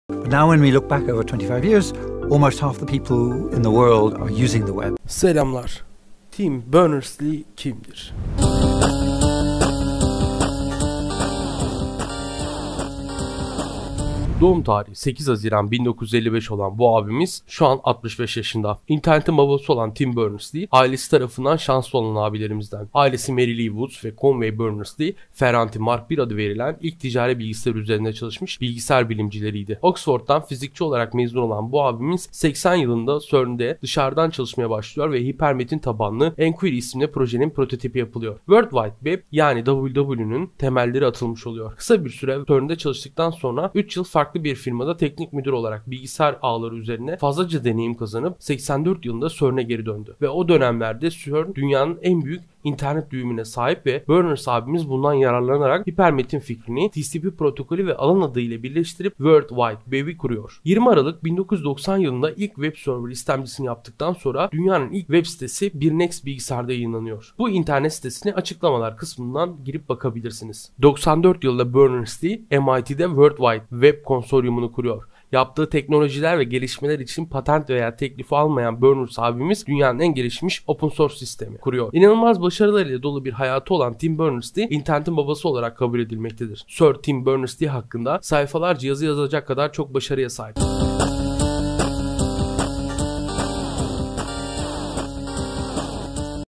But now when we look back over 25 years, almost half the people in the world are using the web. Selamlar. Tim Berners-Lee kimdir? Doğum tarihi 8 Haziran 1955 olan bu abimiz şu an 65 yaşında. İnternetin babası olan Tim Berners-Lee, ailesi tarafından şanslı olan abilerimizden. Ailesi Mary Lee Woods ve Conway Berners-Lee, Ferranti Mark 1 adı verilen ilk ticari bilgisayar üzerinde çalışmış bilgisayar bilimcileriydi. Oxford'dan fizikçi olarak mezun olan bu abimiz 80 yılında CERN'de dışarıdan çalışmaya başlıyor ve hipermetin tabanlı Enquiry isimli projenin prototipi yapılıyor. World Wide Web yani WW'nün temelleri atılmış oluyor. Kısa bir süre CERN'de çalıştıktan sonra 3 yıl farklı bir firmada teknik müdür olarak bilgisayar ağları üzerine fazlaca deneyim kazanıp 84 yılında CERN'e geri döndü. Ve o dönemlerde CERN dünyanın en büyük internet düğümüne sahip ve Berners abimiz bundan yararlanarak hipermetin fikrini TCP protokolü ve alan adı ile birleştirip World Wide Web'i kuruyor. 20 Aralık 1990 yılında ilk web server istemcisini yaptıktan sonra dünyanın ilk web sitesi Birnex bilgisayarda yayınlanıyor. Bu internet sitesine açıklamalar kısmından girip bakabilirsiniz. 94 yılında Berners-Lee MIT'de World Wide Web konsoryumunu kuruyor. Yaptığı teknolojiler ve gelişmeler için patent veya teklifi almayan Berners abimiz dünyanın en gelişmiş open source sistemi kuruyor. İnanılmaz başarılarıyla dolu bir hayatı olan Tim Berners-Lee internetin babası olarak kabul edilmektedir. Sir Tim Berners-Lee hakkında sayfalarca yazı yazacak kadar çok başarıya sahip.